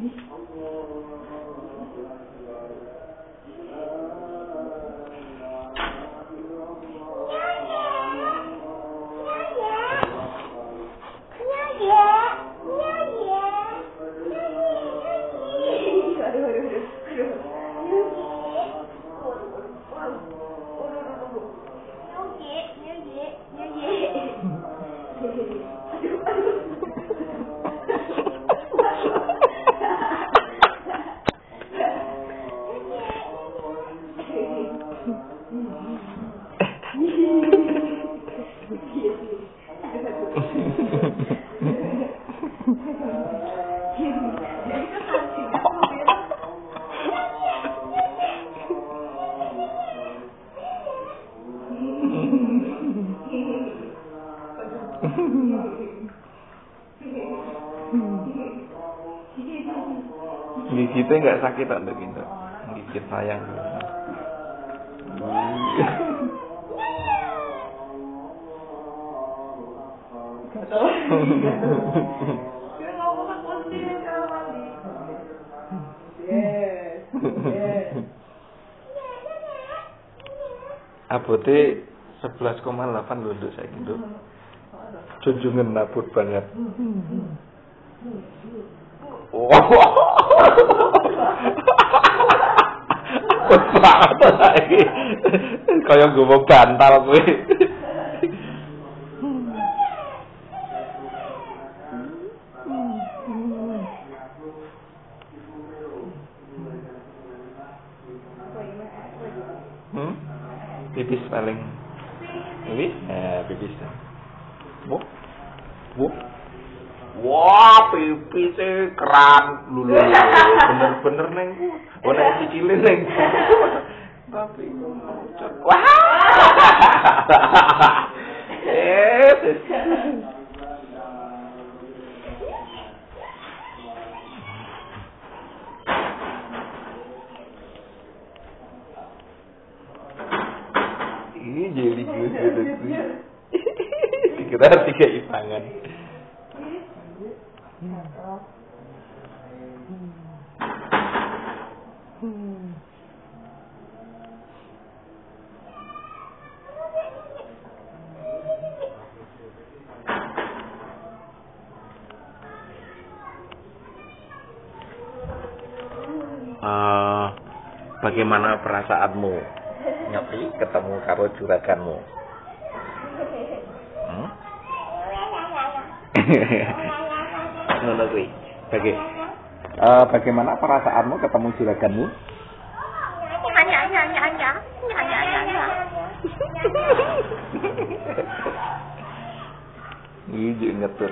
Gigitnya nggak sakit atau gitu? Gigit sayang. Abote 11,8 lho nduk saiki nduk. Junjungan nabut banget. Banget lagi. Kayak gue bantal gue. Pipis paling. Ini? Pipis. Wah, pipisnya keran lulu. Bener-bener neng. Nek cicilin neng. Tapi wah. Ini jadi gue. Kita tiga ipangan. Bagaimana perasaanmu Nyopi ketemu karo juraganmu? Ngono kuwi. Bagaimana perasaanmu ketemu juraganmu? Iya ngetut.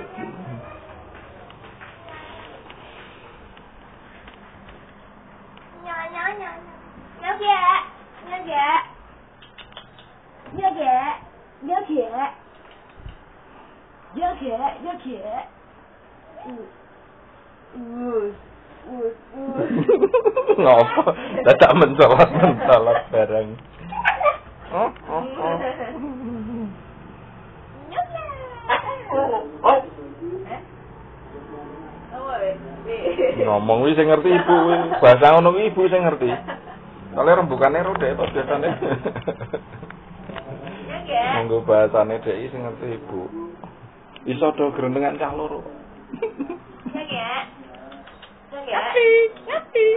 Ngopo? Dadak mencolot bareng. Ngomong wis sing ngerti ibu kuwi. Bahasa ngono kuwi ibu sing ngerti. Soale rembukane rodhe to biasane. Monggo bahasane dhek sing ngerti ibu. Iso do grendengan cah loro. Ngerti.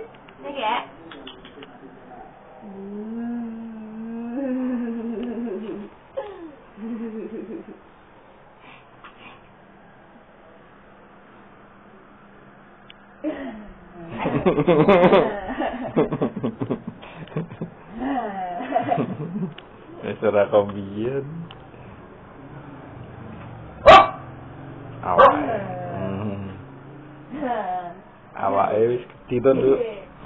Ora kombiyen. Awake wis gedhi to, Nduk.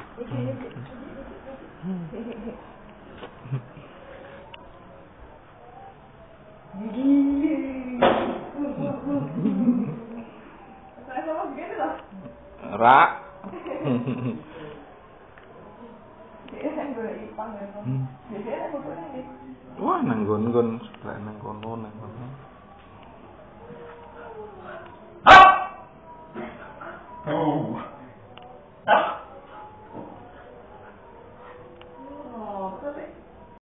Rak. Wah, nanggon-nggon sebelah nang kono. Oh.